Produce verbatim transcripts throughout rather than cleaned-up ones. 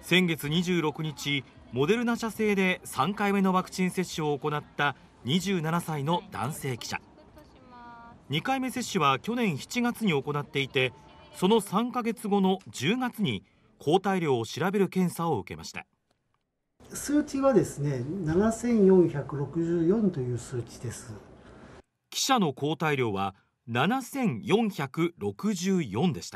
先月にじゅうろくにち、モデルナ社製でさんかいめのワクチン接種を行ったにじゅうななさいの男性記者。にかいめ接種は去年しちがつに行っていて、そのさんかげつごのじゅうがつに抗体量を調べる検査を受けました。 数値はですね、ななせんよんひゃくろくじゅうよんという数値です。 記者の抗体量はななせんよんひゃくろくじゅうよんでした。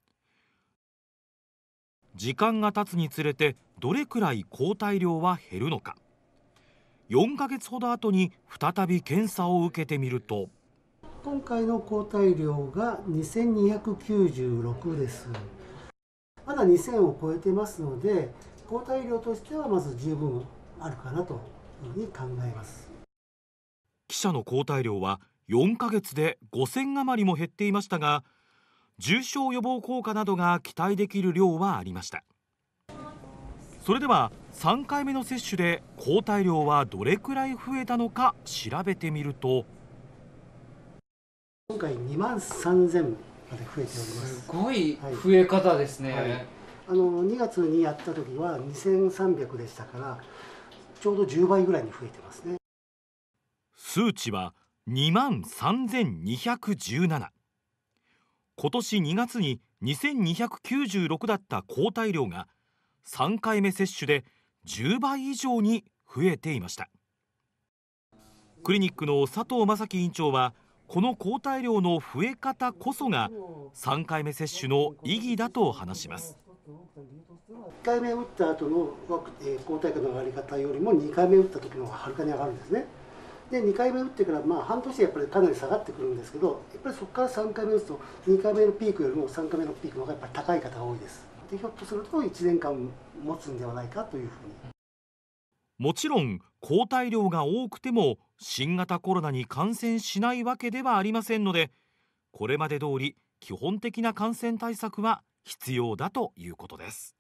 時間が経つにつれてどれくらい抗体量は減るのか。よんかげつほど後に再び検査を受けてみると、 今回の抗体量がにせんにひゃくきゅうじゅうろくです。まだにせんを超えてますので、抗体量としてはまず十分あるかなというふうに考えます。 記者の抗体量はよんかげつでごせん余りも減っていましたが、重症予防効果などが期待できる量はありました。それではさんかいめの接種で抗体量はどれくらい増えたのか調べてみると、 今回にまんさんぜんまで増えております。 すごい増え方ですね。 はいはい、あのにがつにやった時はにせんさんびゃくでしたから、ちょうどじゅうばいぐらいに増えてますね。 数値はにまんさんぜんにひゃくじゅうなな。今年にがつににせんにひゃくきゅうじゅうろくだった抗体量がさんかいめ接種でじゅうばい以上に増えていました。クリニックの佐藤正樹院長は、この抗体量の増え方こそがさんかいめ接種の意義だと話します。 いっかいめ打った後の抗体価の上がり方よりもにかいめ打った時の方がはるかに上がるんですね。でにかいめ打ってからまあ半年でやっぱりかなり下がってくるんですけど、やっぱりそこからさんかいめ打つとにかいめのピークよりもさんかいめのピークの方がやっぱり高い方が多いです。でひょっとするといちねんかん持つんではないかというふうに。 もちろん抗体量が多くても新型コロナに感染しないわけではありませんので、これまで通り基本的な感染対策は必要だということです。